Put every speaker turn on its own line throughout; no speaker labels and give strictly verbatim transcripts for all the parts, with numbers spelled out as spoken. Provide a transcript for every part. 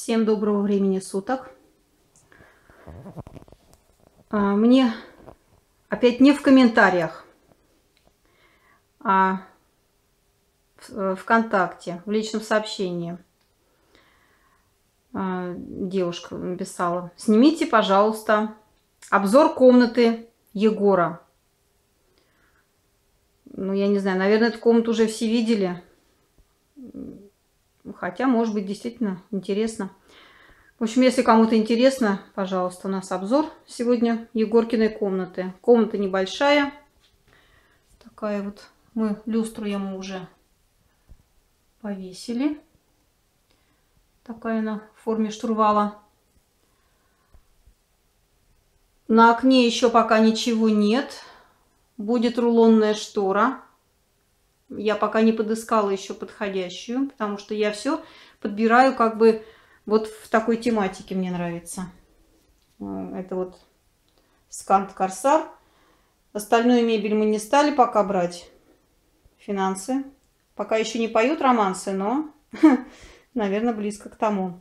Всем доброго времени суток. Мне опять не в комментариях, а в ВКонтакте, в личном сообщении девушка написала: снимите, пожалуйста, обзор комнаты Егора. Ну, я не знаю, наверное, эту комнату уже все видели. Хотя, может быть, действительно интересно. В общем, если кому-то интересно, пожалуйста, у нас обзор сегодня Егоркиной комнаты. Комната небольшая. Такая вот. Мы люстру ему уже повесили. Такая она в форме штурвала. На окне еще пока ничего нет. Будет рулонная штора. Я пока не подыскала еще подходящую, потому что я все подбираю как бы вот в такой тематике, мне нравится. Это вот Скант Корсар. Остальную мебель мы не стали пока брать. Финансы. Пока еще не поют романсы, но, наверное, близко к тому.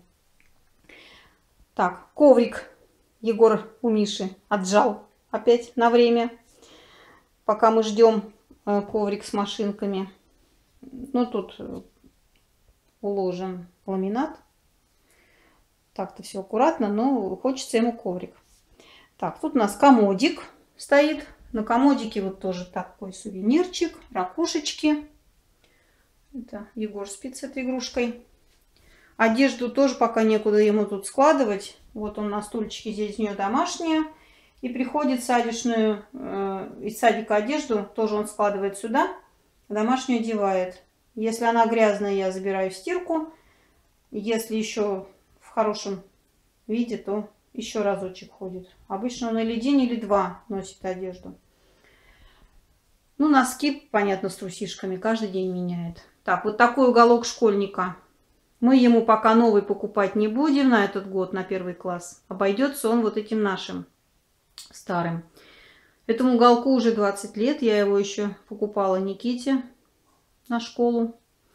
Так, коврик Егор у Миши отжал опять на время. Пока мы ждем коврик с машинками. Ну, тут уложен ламинат. Так-то все аккуратно, но хочется ему коврик. Так, тут у нас комодик стоит. На комодике вот тоже такой сувенирчик, ракушечки. Это Егор спит с этой игрушкой. Одежду тоже пока некуда ему тут складывать. Вот он на стульчике, здесь у нее домашняя. И приходит садичную, э, из садика одежду, тоже он складывает сюда, домашнюю одевает. Если она грязная, я забираю в стирку. Если еще в хорошем виде, то еще разочек ходит. Обычно он или день, или два носит одежду. Ну, носки, понятно, с трусишками, каждый день меняет. Так, вот такой уголок школьника. Мы ему пока новый покупать не будем на этот год, на первый класс. Обойдется он вот этим нашим старым. Этому уголку уже двадцать лет. Я его еще покупала Никите на школу.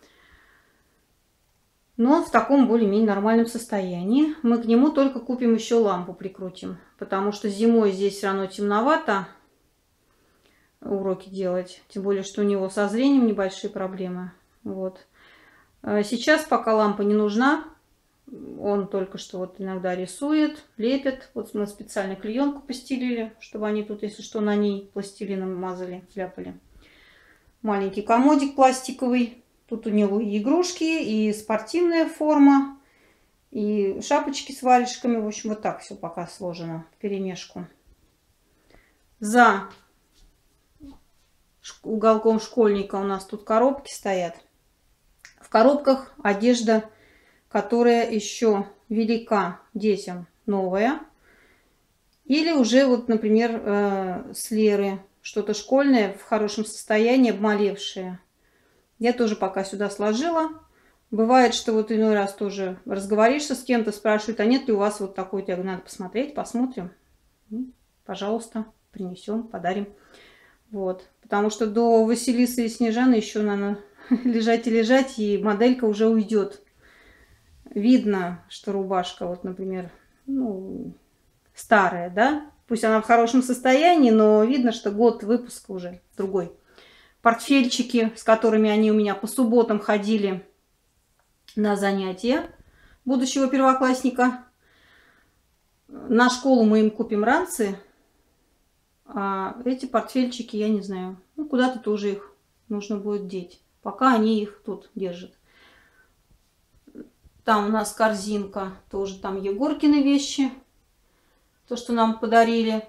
Но в таком более-менее нормальном состоянии. Мы к нему только купим еще лампу, прикрутим. Потому что зимой здесь все равно темновато уроки делать. Тем более, что у него со зрением небольшие проблемы. Вот. Сейчас пока лампа не нужна. Он только что вот иногда рисует, лепит. Вот мы специально клеенку постелили, чтобы они тут, если что, на ней пластилином мазали, ляпали. Маленький комодик пластиковый. Тут у него и игрушки, и спортивная форма, и шапочки с варежками. В общем, вот так все пока сложено в перемешку. За уголком школьника у нас тут коробки стоят. В коробках одежда, которая еще велика детям, новая. Или уже, вот, например, э, с Леры что-то школьное в хорошем состоянии, обмалевшее. Я тоже пока сюда сложила. Бывает, что вот иной раз тоже разговоришься с кем-то, спрашивают, а нет ли у вас вот такой-то? Я говорю, надо посмотреть, посмотрим. Ну, пожалуйста, принесем, подарим. Вот. Потому что до Василисы и Снежаны еще надо лежать и лежать, и моделька уже уйдет. Видно, что рубашка, вот, например, ну, старая, да? Пусть она в хорошем состоянии, но видно, что год выпуска уже другой. Портфельчики, с которыми они у меня по субботам ходили на занятия будущего первоклассника. На школу мы им купим ранцы, а эти портфельчики, я не знаю, ну, куда-то тоже их нужно будет деть. Пока они их тут держат. Там у нас корзинка, тоже там Егоркины вещи. То, что нам подарили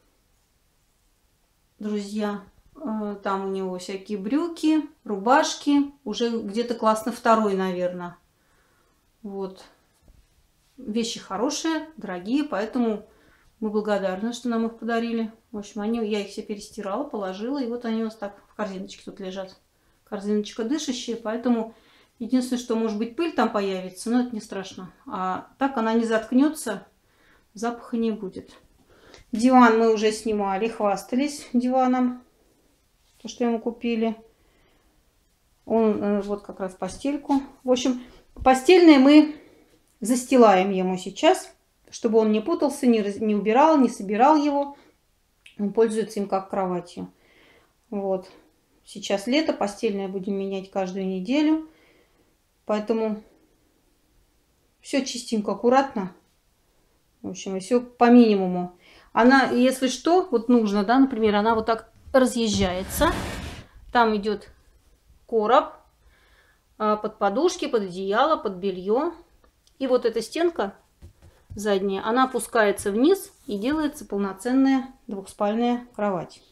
друзья. Там у него всякие брюки, рубашки. Уже где-то класс на второй, наверное. Вот. Вещи хорошие, дорогие, поэтому мы благодарны, что нам их подарили. В общем, они, я их все перестирала, положила. И вот они у нас так в корзиночке тут лежат. Корзиночка дышащая, поэтому... Единственное, что может быть пыль там появится, но это не страшно. А так она не заткнется, запаха не будет. Диван мы уже снимали, хвастались диваном. То, что ему купили. Он вот как раз постельку. В общем, постельные мы застилаем ему сейчас, чтобы он не путался, не, раз, не убирал, не собирал его. Он пользуется им как кроватью. Вот. Сейчас лето, постельное будем менять каждую неделю. Поэтому все чистенько, аккуратно. В общем, и все по минимуму. Она, если что, вот нужно, да, например, она вот так разъезжается. Там идет короб под подушки, под одеяло, под белье. И вот эта стенка задняя, она опускается вниз и делается полноценная двухспальная кровать.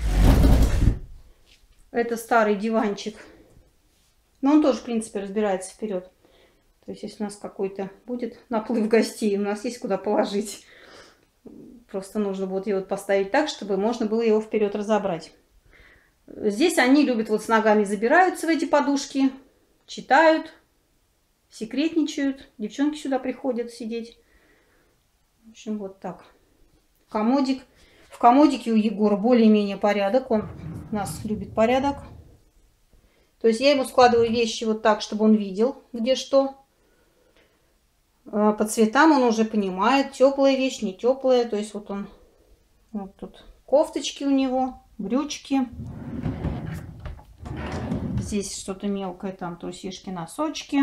Это старый диванчик. Но он тоже, в принципе, разбирается вперед. То есть, если у нас какой-то будет наплыв гостей, у нас есть куда положить. Просто нужно будет его поставить так, чтобы можно было его вперед разобрать. Здесь они любят вот с ногами забираются в эти подушки, читают, секретничают. Девчонки сюда приходят сидеть. В общем, вот так. Комодик. В комодике у Егора более-менее порядок. Он у нас любит порядок. То есть я ему складываю вещи вот так, чтобы он видел, где что. По цветам он уже понимает, теплая вещь, не теплая. То есть вот он, вот тут кофточки у него, брючки. Здесь что-то мелкое, там трусишки, носочки.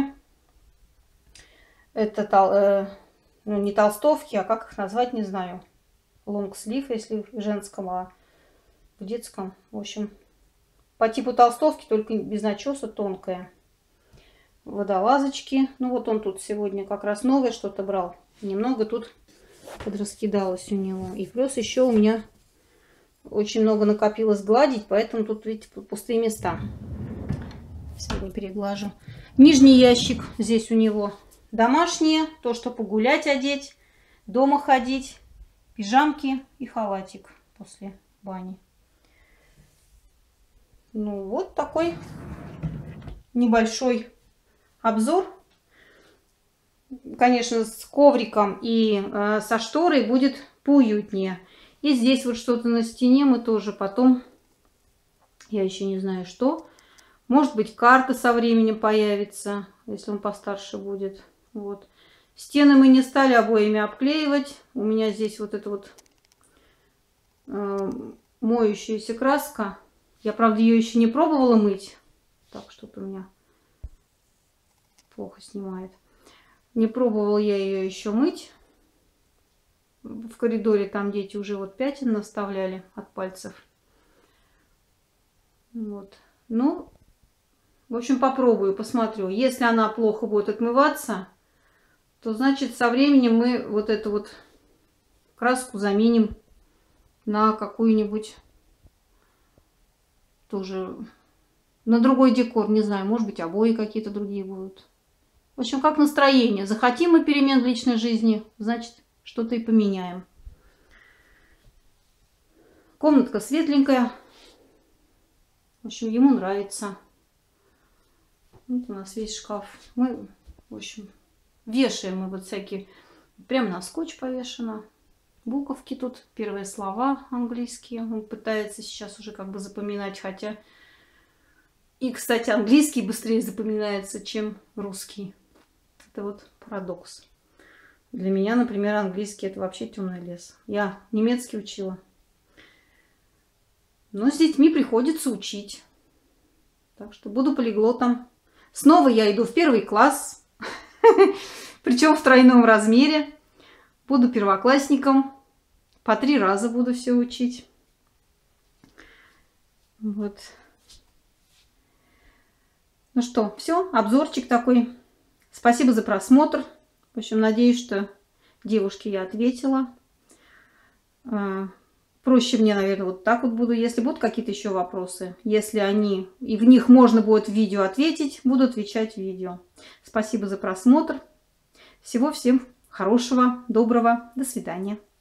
Это э, ну, не толстовки, а как их назвать, не знаю. Лонгслив, если в женском, а в детском. В общем, по типу толстовки, только без начеса, тонкая. Водолазочки. Ну вот он тут сегодня как раз новое что-то брал. Немного тут подраскидалось у него. И плюс еще у меня очень много накопилось гладить, поэтому тут, видите, пустые места. Сегодня переглажу. Нижний ящик здесь у него домашние. То, что погулять, одеть, дома ходить. Пижамки и халатик после бани. Ну вот такой небольшой обзор. Конечно, с ковриком и э, со шторой будет поуютнее. И здесь вот что-то на стене мы тоже потом, я еще не знаю что. Может быть, карта со временем появится, если он постарше будет. Вот. Стены мы не стали обоями обклеивать. У меня здесь вот эта вот э, моющаяся краска. Я, правда, ее еще не пробовала мыть. Так, что-то у меня плохо снимает. Не пробовала я ее еще мыть. В коридоре там дети уже вот пятен наставляли от пальцев. Вот. Ну, в общем, попробую, посмотрю. Если она плохо будет отмываться, то значит со временем мы вот эту вот краску заменим на какую-нибудь тоже, на другой декор, не знаю, может быть, обои какие-то другие будут. В общем, как настроение. Захотим мы перемен в личной жизни, значит, что-то и поменяем. Комнатка светленькая. В общем, ему нравится. Вот у нас весь шкаф. Мы, в общем, вешаем мы вот всякие, прям на скотч повешено. Буковки тут, первые слова английские. Он пытается сейчас уже как бы запоминать, хотя... И, кстати, английский быстрее запоминается, чем русский. Это вот парадокс. Для меня, например, английский это вообще темный лес. Я немецкий учила. Но с детьми приходится учить. Так что буду полиглотом. Снова я иду в первый класс. Причем в тройном размере. Буду первоклассником. По три раза буду все учить. Вот. Ну что, все, обзорчик такой. Спасибо за просмотр. В общем, надеюсь, что девушке я ответила. Проще мне, наверное, вот так вот буду. Если будут какие-то еще вопросы, если они, и в них можно будет в видео ответить, буду отвечать в видео. Спасибо за просмотр. Всего всем хорошего, доброго. До свидания.